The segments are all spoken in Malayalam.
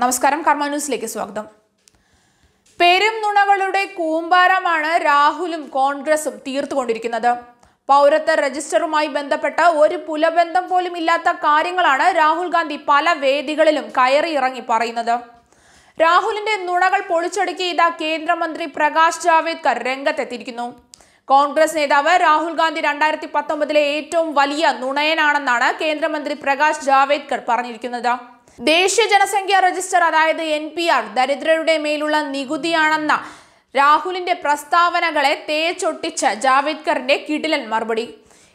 നമസ്കാരം, കർമ്മ ന്യൂസിലേക്ക് സ്വാഗതം. പെരും നുണകളുടെ കൂമ്പാരമാണ് രാഹുലും കോൺഗ്രസും തീർത്തുകൊണ്ടിരിക്കുന്നത്. പൗരത്വ രജിസ്റ്ററുമായി ബന്ധപ്പെട്ട ഒരു പുലബന്ധം പോലും ഇല്ലാത്ത കാര്യങ്ങളാണ് രാഹുൽ ഗാന്ധി പല വേദികളിലും കയറി ഇറങ്ങി പറയുന്നത്. രാഹുലിന്റെ നുണകൾ പൊളിച്ചടുക്കി ഇതാ കേന്ദ്രമന്ത്രി പ്രകാശ് ജാവ്ദേക്കർ രംഗത്തെത്തിയിരിക്കുന്നു. കോൺഗ്രസ് നേതാവ് രാഹുൽ ഗാന്ധി 2019 ഏറ്റവും വലിയ നുണയനാണെന്നാണ് കേന്ദ്രമന്ത്രി പ്രകാശ് ജാവ്ദേക്കർ പറഞ്ഞിരിക്കുന്നത്. ദേശീയ ജനസംഖ്യാ രജിസ്റ്റർ അതായത് NPR ദരിദ്രരുടെ മേലുള്ള നികുതിയാണെന്ന രാഹുലിന്റെ പ്രസ്താവനകളെ തേച്ചൊട്ടിച്ച ജാവ്ദേക്കറിന്റെ കിടിലൻ മറുപടി.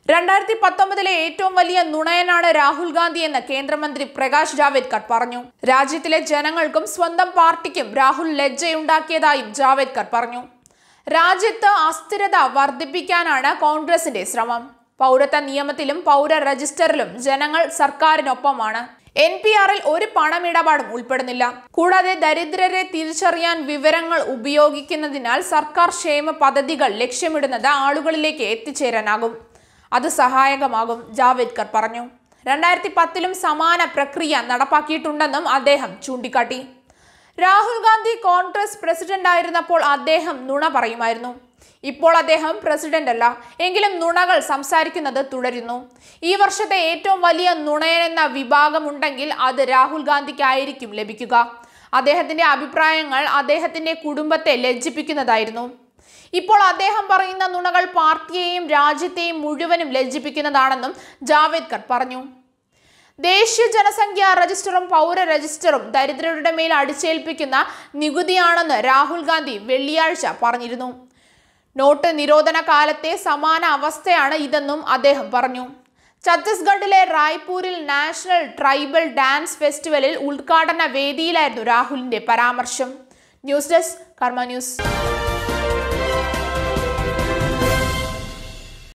2019 ഏറ്റവും വലിയ നുണയനാണ് രാഹുൽ ഗാന്ധി എന്ന് കേന്ദ്രമന്ത്രി പ്രകാശ് ജാവ്ദേക്കർ പറഞ്ഞു. രാജ്യത്തിലെ ജനങ്ങൾക്കും സ്വന്തം പാർട്ടിക്കും രാഹുൽ ലജ്ജയുണ്ടാക്കിയതായും ജാവ്ദേക്കർ പറഞ്ഞു. രാജ്യത്ത് അസ്ഥിരത വർദ്ധിപ്പിക്കാനാണ് കോൺഗ്രസിന്റെ ശ്രമം. പൗരത്വ നിയമത്തിലും പൗര രജിസ്റ്ററിലും ജനങ്ങൾ സർക്കാരിനൊപ്പമാണ്. NPRൽ ഒരു പണമിടപാടും ഉൾപ്പെടുന്നില്ല. കൂടാതെ ദരിദ്രരെ തിരിച്ചറിയാൻ വിവരങ്ങൾ ഉപയോഗിക്കുന്നതിനാൽ സർക്കാർ ക്ഷേമ പദ്ധതികൾ ലക്ഷ്യമിടുന്നത് ആളുകളിലേക്ക് എത്തിച്ചേരാനാകും. അത് സഹായകമാകും, ജാവ്ദേക്കർ പറഞ്ഞു. 2010ലും സമാന പ്രക്രിയ നടപ്പാക്കിയിട്ടുണ്ടെന്നും അദ്ദേഹം ചൂണ്ടിക്കാട്ടി. രാഹുൽ ഗാന്ധി കോൺഗ്രസ് പ്രസിഡന്റ് ആയിരുന്നപ്പോൾ അദ്ദേഹം നുണ പറയുമായിരുന്നു. ഇപ്പോൾ അദ്ദേഹം പ്രസിഡന്റ് അല്ല, എങ്കിലും നുണകൾ സംസാരിക്കുന്നത് തുടരുന്നു. ഈ വർഷത്തെ ഏറ്റവും വലിയ നുണയനെന്ന വിഭാഗമുണ്ടെങ്കിൽ അത് രാഹുൽ ഗാന്ധിക്കായിരിക്കും ലഭിക്കുക. അദ്ദേഹത്തിന്റെ അഭിപ്രായങ്ങൾ അദ്ദേഹത്തിന്റെ കുടുംബത്തെ ലജ്ജിപ്പിക്കുന്നതായിരുന്നു. ഇപ്പോൾ അദ്ദേഹം പറയുന്ന നുണകൾ പാർട്ടിയെയും രാജ്യത്തെയും മുഴുവനും ലജ്ജിപ്പിക്കുന്നതാണെന്നും ജാവ്ദേക്കർ പറഞ്ഞു. ദേശീയ ജനസംഖ്യാ രജിസ്റ്ററും പൗര രജിസ്റ്ററും ദരിദ്രരുടെ മേൽ അടിച്ചേൽപ്പിക്കുന്ന നികുതിയാണെന്ന് രാഹുൽ ഗാന്ധി വെള്ളിയാഴ്ച പറഞ്ഞിരുന്നു. നോട്ട് നിരോധന കാലത്തെ സമാന അവസ്ഥയാണ് ഇതെന്നും അദ്ദേഹം പറഞ്ഞു. ഛത്തീസ്ഗഡിലെ റായ്പൂരിൽ നാഷണൽ ട്രൈബൽ ഡാൻസ് ഫെസ്റ്റിവലിൽ ഉദ്ഘാടന വേദിയിലായിരുന്നു രാഹുലിന്റെ പരാമർശം. News desk, Karma news.